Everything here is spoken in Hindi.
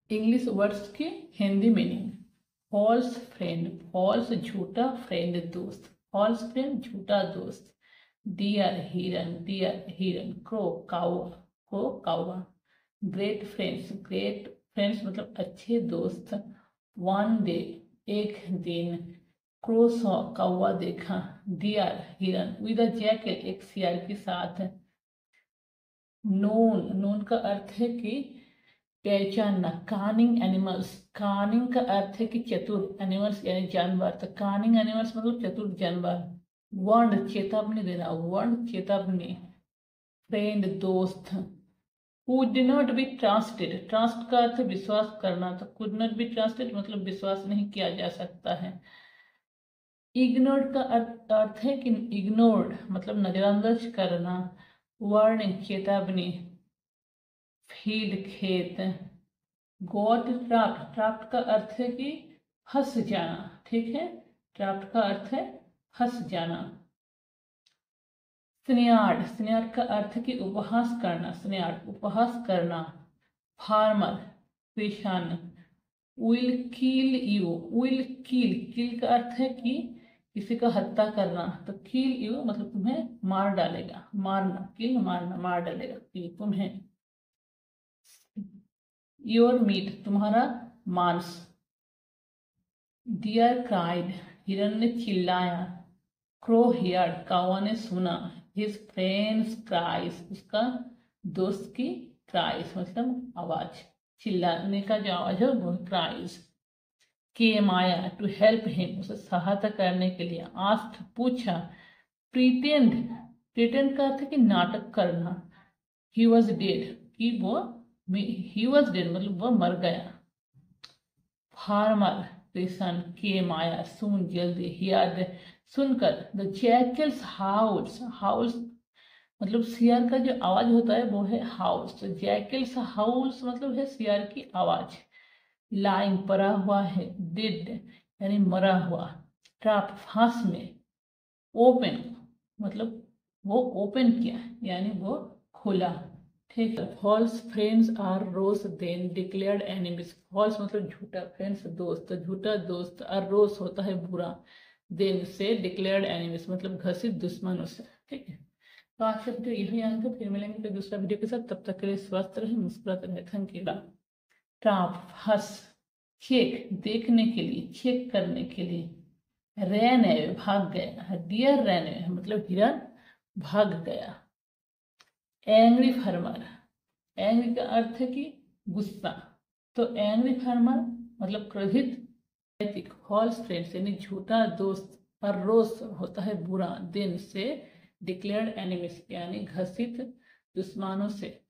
इंग्लिश वर्ड्स की Hindi meaning. False friend, false झूठा, फ्रेंड दोस्त, फॉल्स फ्रेंड झूठा दोस्त। डियर हिरन, डियर हिरन। क्रो कौवा, क्रो कौवा। ग्रेट फ्रेंड्स, ग्रेट फ्रेंड्स मतलब अच्छे दोस्त। वन डे एक दिन। क्रो सॉ कौवा देखा। डियर हिरन विद अ जैकेट एक सियार के साथ। नोन, नोन का अर्थ है कि पहचानना। कानिंग एनिमल्स, कानिंग का अर्थ है कि चतुर, एनिमल्स यानी जानवर, तो कानिंग एनिमल्स मतलब चतुर जानवर। वर्ड चेतावनी देना, वर्ड चेतावनी। फ्रेंड दोस्त। Could not be trusted, trust का अर्थ विश्वास करना, तो कुड नॉट बी ट्रस्टेड मतलब विश्वास नहीं किया जा सकता है। इग्नोर्ड का अर्थ है कि इग्नोर्ड मतलब नजरअंदाज करना। वार्निंग चेतावनी। फील्ड खेत। गॉट ट्रैप्ड, ट्रैप्ड का अर्थ है कि फंस जाना, ठीक है, ट्रैप्ड का अर्थ है फंस जाना। स्नेयार्ड, स्नेयार्ड का अर्थ है कि उपहास करना, स्नेयार्ड उपहास करना। फार्मर किसान। Will kill you, will kill, kill का अर्थ है कि किसी का हत्या करना, तो किल यू मतलब तुम्हें मार डालेगा, मारना, किल मारना, मार डालेगा, किल तुम्हें। योर मीट तुम्हारा मांस। डियर क्राइड हिरन ने चिल्लाया। क्रो हियर्ड कौवा ने सुना। हिज फ्रेंड्स क्राइस उसका दोस्त की क्राइस मतलब आवाज, चिल्लाने का जो आवाज है वो क्राइस। केम आया टू हेल्प हिम उसे सहायता करने के लिए। आस्क्ड पूछा। प्रिटेंड, प्रिटेंड का अर्थ है कि नाटक करना। ही वॉज डेड कि वो, ही वॉज डेड मतलब वो मर गया। फार्मर किसान। केम आया सुन जल्दी। हियर्ड सुनकर। द जैकल्स हाउल्स, हाउल्स मतलब सियार का जो आवाज होता है वो है हाउल्स, तो जैकल्स हाउल्स मतलब है सियार की आवाज। लाइन पड़ा हुआ है। डिड यानी मरा हुआ। ट्रैप फांस में। ओपन मतलब वो ओपन किया यानी वो खोला, ठीक है। False friends are rose then declared enemies, false मतलब झूठा, फ्रेंड्स दोस्त, झूठा दोस्त, और रोज होता है बुरा, देन से डिक्लेयर्ड एनिमीज मतलब घोषित दुश्मनों से, ठीक है। तो आज का वीडियो यही अंत है, फिर मिलेंगे कोई दूसरा वीडियो के साथ, तब तक के लिए स्वस्थ रहे, मुस्कुराते रहे, थैंक यू। ट्रैप हंस। चेक देखने के लिए, चेक करने के लिए। रैन है भाग गया, डियर रैन है मतलब हिरन भाग गया। एंग्री फार्मर, एंग्री का अर्थ है कि गुस्सा, तो एंग्री फार्मर मतलब क्रोधित। फॉल्स फ्रेंड्स यानी झूठा दोस्त, और रोज होता है बुरा, दिन से डिक्लेयर्ड एनिमीज यानी घोषित दुश्मनों से।